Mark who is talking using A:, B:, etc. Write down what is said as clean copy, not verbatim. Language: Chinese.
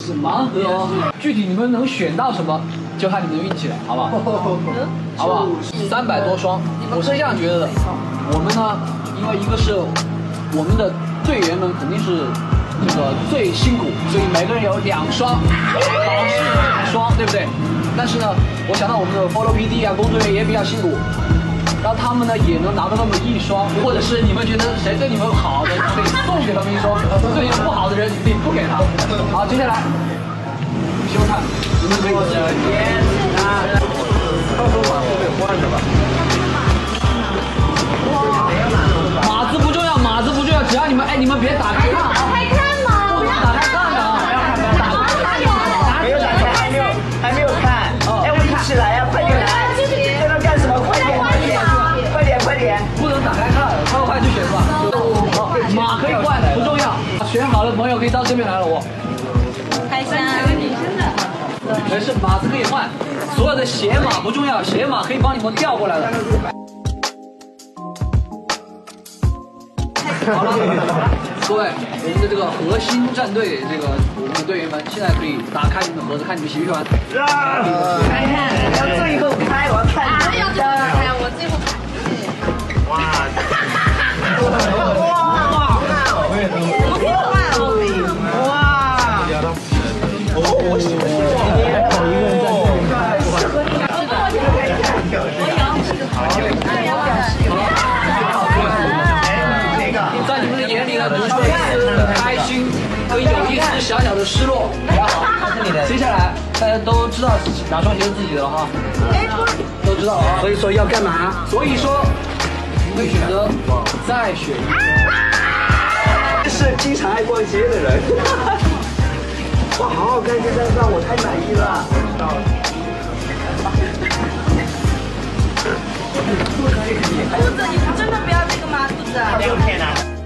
A: 是盲盒哦，具体你们能选到什么，就看你们的运气了，好不好？好不好？300多双，我是这样觉得的。我们呢，因为一个是我们的队员们肯定是这个最辛苦，所以每个人有2双，保持2双，对不对？但是呢，我想到我们的 follow PD 啊，工作人员也比较辛苦。然后他们呢也能拿到那么1双，或者是你们觉得谁对你们好的，可以送给他们1双；对你们不好的人，你不给他。好，接下来休看，你们可以到时候马是被换的吧？码子不重要，码子不重要，只要你们你们别打开看啊！
B: 打开看嘛，
A: 不能打开看的啊！
C: 没有打开，还没有看。哎，我一起来呀，快点来！在那干什么？快点！
A: 不能打开看，快去选吧。好，码可以换，不重要。选好的朋友可以到这边来了，我。
B: 开箱。
A: 没事，码子可以换，所有的鞋码不重要，鞋码可以帮你们调过来的。好了，各位，我们的这个核心战队，我们的队员们，现在可以打开你们的盒子，看你们喜不喜欢。
C: 看，要最后开，我要看。
B: 要最后开，我最后开。
A: 在你们的眼里呢，读出了一丝开心，跟有一丝小小的失落。接下来大家都知道哪双鞋是自己的了哈，都知道了啊。
C: 所以说要干嘛？
A: 所以说，你会选择再选一双。
C: 是经常爱逛街的人。哇，好好看这张照，我太满意了。
B: 兔子，你真的不要这个吗？兔子。
C: 没有骗啊。